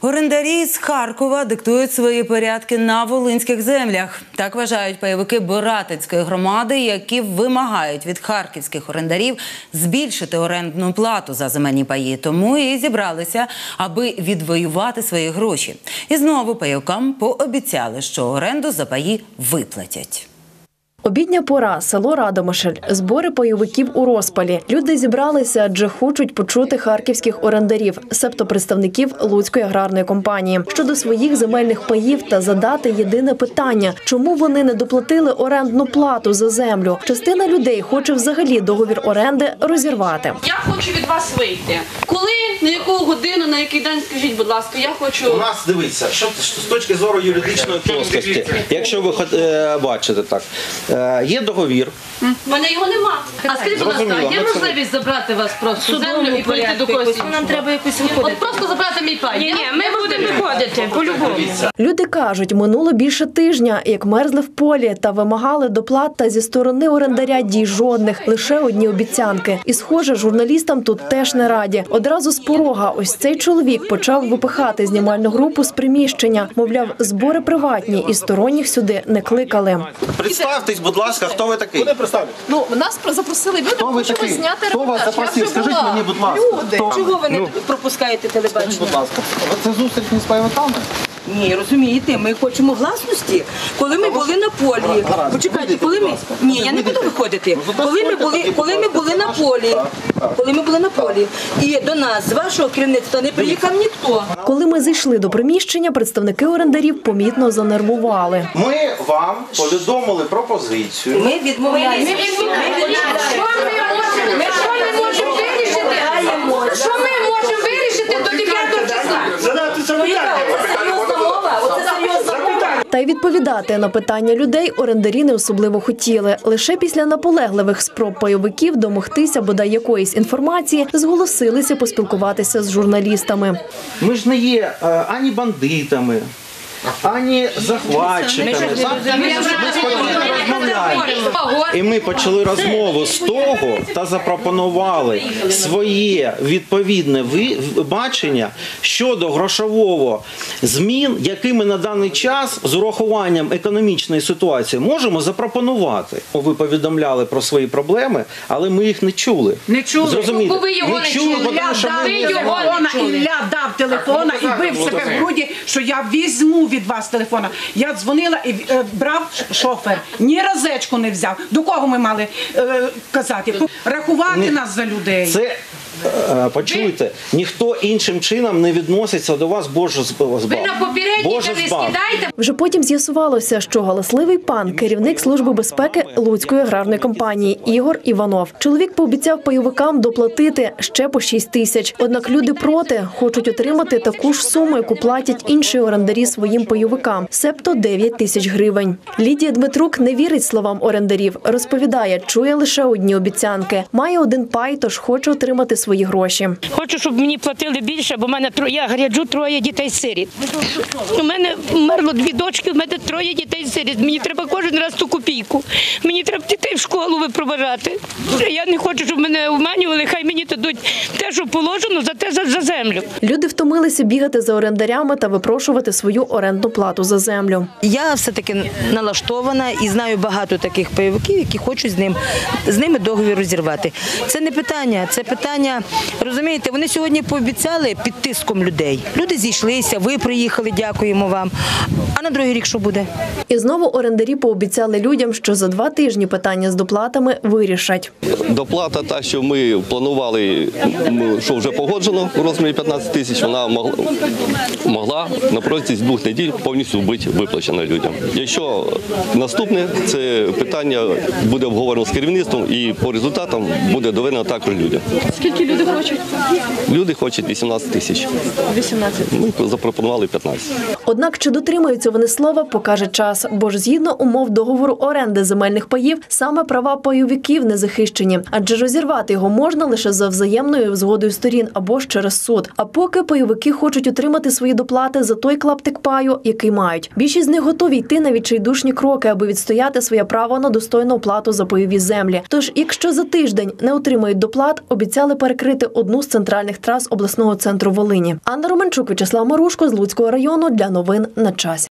Орендарі з Харкова диктують свої порядки на волинських землях. Так вважають пайовики Боратинської громади, які вимагають від харківських орендарів збільшити орендну плату за земельні паї. Тому і зібралися, аби відвоювати свої гроші. І знову пайовикам пообіцяли, що оренду за паї виплатять. Обідня пора, село Радомишль. Збори пайовиків у розпалі. Люди зібралися, адже хочуть почути харківських орендарів, себто представників Луцької аграрної компанії, щодо своїх земельних паїв та задати єдине питання – чому вони не доплатили орендну плату за землю? Частина людей хоче взагалі договір оренди розірвати. Я хочу від вас вийти. Коли, на яку годину, на який день, скажіть, будь ласка, я хочу... У нас, дивіться, що з точки зору юридичної плоскості, якщо ви бачите так, є договір. У мене його нема. А скажіть, будь ласка, є можливість забрати вас просто землю і прийти до когось іншого? Нам треба якось виходити. От просто забрати мій пай. Ні, ми будемо виходити, по-любому. Люди кажуть, минуло більше тижня, як мерзли в полі та вимагали доплат, та зі сторони орендаря дій жодних, лише одні обіцянки. І схоже, журналістам тут теж не раді. Одразу з порога ось цей чоловік почав випихати знімальну групу з приміщення. Мовляв, збори приватні і сторонніх сюди не кликали. Представтесь, будь ласка, хто ви такий? Ну, нас запросили люди, хочемо зняти Хто вас репортаж. запросив? Скажіть мені, будь ласка. Люди. Чого ви не пропускаєте телебачення? Скажіть, будь ласка, це зустріч не з пайовиками? Ні, розумієте, ми хочемо гласності. Коли ми були на полі, почекайте, коли ми... Ні, я не буду виходити. Коли ми були на полі, і до нас, з вашого керівництва, не приїхав ніхто. Коли ми зайшли до приміщення, представники орендарів помітно занервували. Ми вам повідомили пропозицію. Ми відмовляємося. Що ми можемо вирішити до 9 числа? Та й відповідати на питання людей орендарі не особливо хотіли. Лише після наполегливих спроб пайовиків домогтися бодай якоїсь інформації зголосилися поспілкуватися з журналістами. Ми ж не є ані бандитами, ані захватчиками. Ми спокійно розмовляємо. І ми почали розмову з того та запропонували своє відповідне бачення щодо грошового змін, які ми на даний час з урахуванням економічної ситуації можемо запропонувати. Ви повідомляли про свої проблеми, але ми їх не чули. Не чули. Зрозумієте? Ви його не чули. Ілля дав телефона і бив себе в груді, що я візьму від вас телефона. Я дзвонила і брав шофер. Ні разечку не взяв. До кого ми мали казати? Рахувати нас за людей. Це, почуйте, ніхто іншим чином не відноситься до вас, Боже збав. Ви на попередній не скидаєте. Вже потім з'ясувалося, що галасливий пан – керівник Служби безпеки Луцької аграрної компанії Ігор Іванов. Чоловік пообіцяв пайовикам доплатити ще по 6 тисяч. Однак люди проти, хочуть отримати таку ж суму, яку платять інші орендарі своїм пайовикам – себто 9 тисяч гривень. Лідія Дмитрук не вірить словам орендарів. Розповідає, чує лише одні обіцянки. Має один пай, тож хоче отримати свої гроші. Хочу, щоб мені платили більше, бо я гаряджу 3 дітей-сиріт. У мене вмерло 2 дочки, у мене 3 дітей-сиріт. Мені треба кожен раз ту копійку. Мені треба дітей в школу випроваджати. Я не хочу, щоб мене обманювали, хай мені дадуть те, що положено, за землю. Люди втомилися бігати за орендарями та випрошувати свою орендну плату за землю. Я все-таки налаштована і знаю багато таких пайовиків, які хочуть з ними договір розірвати. Це не питання, це питання, розумієте, вони сьогодні пообіцяли під тиском людей. Люди зійшлися, ви приїхали, дякуємо вам. А на другий рік що буде? І знову орендарі пообіцяли людям, що за 2 тижні питання з доплатами вирішать. Доплата та, що ми планували, що вже погоджено у розмірі 15 тисяч, вона могла на протязі 2 неділь повністю бути виплачена людям. Якщо наступне, це питання буде обговорено з керівництвом і по результатам буде доведено також людям. Скільки люди хочуть? Люди хочуть 18 тисяч. 18. Ми запропонували 15. Однак, чи дотримуються вони слова, покаже час. Бо ж згідно умов договору оренди земельних паїв, саме права пайовиків не захищені. Адже розірвати його можна лише за взаємною згодою сторін або ж через суд. А поки пайовики хочуть отримати свої доплати за той клаптик паю, який мають. Більшість з них готові йти на відчайдушні кроки, аби відстояти своє право на достойну оплату за пайові землі. Тож, якщо за тиждень не отримають доплат, обіцяли переконати перекрити одну з центральних трас обласного центру Волині. Анна Романчук, Вячеслав Марушко з Луцького району для новин на часі.